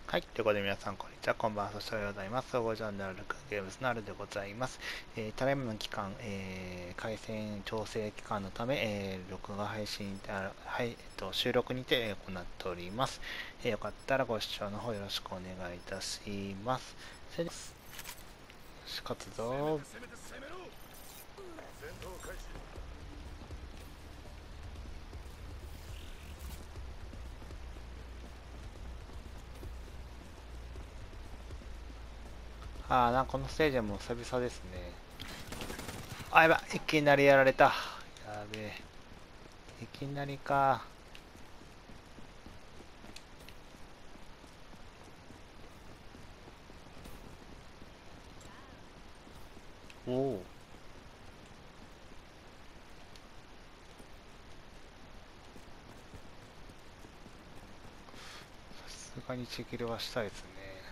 はい。ということで皆さん、こんにちは。こんばんは。そしておはようございます。総合ジャンナルゲームズのあるでございます。ただいまの期間、回線調整期間のため、録画配信、収録にて行っております。よかったらご視聴の方よろしくお願いいたします。それでは、勝つぞ。なんかこのステージはもう久々ですね。やばい。いきなりやられた。やべえ。いきなりか。おお。さすがにチェキルはしたいですね。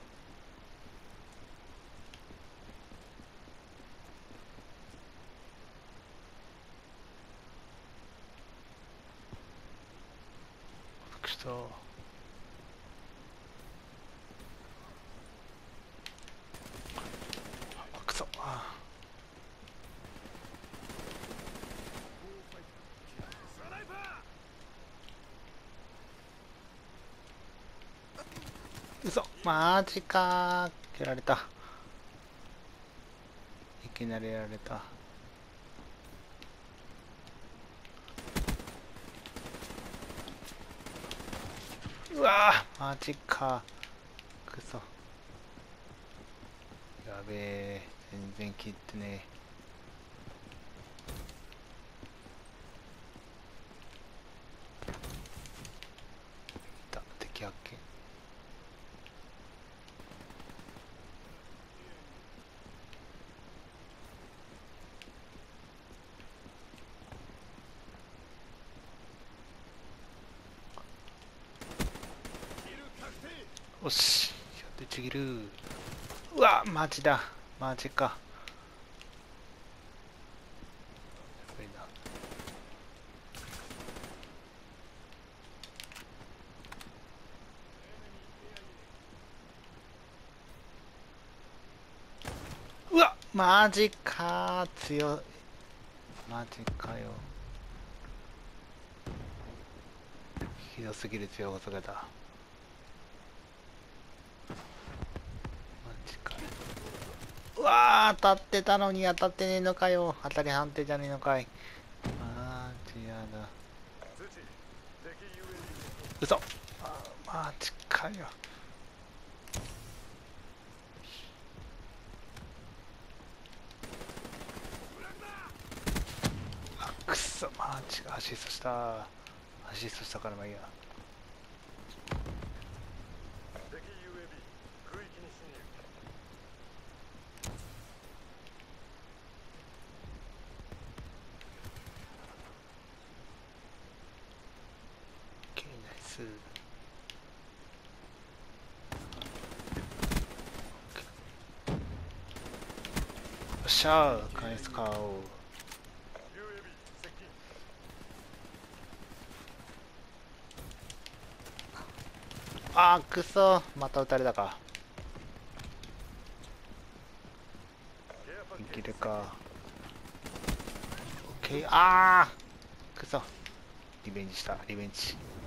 くそ。くそ。嘘。マジかー。やられた。いきなりやられた。うわーマジか。くそ。やべえ。全然切ってねえ。敵発見。よし。やってちぎる。うわマジだ。マジか。すごいな。うわマジかー。強い。マジかよ。ひどすぎる強さだ。マジかよ。うわー当たってたのに当たってねえのかよ。当たり判定じゃねえのかい。マジやだ。嘘。マジかよ。くそマジか。アシストした。アシストしたからまあいいや。オッケーナイス。よっしゃー返すかお。くそまた撃たれたか。いけるか。オッケーくそリベンジしたリベンジ。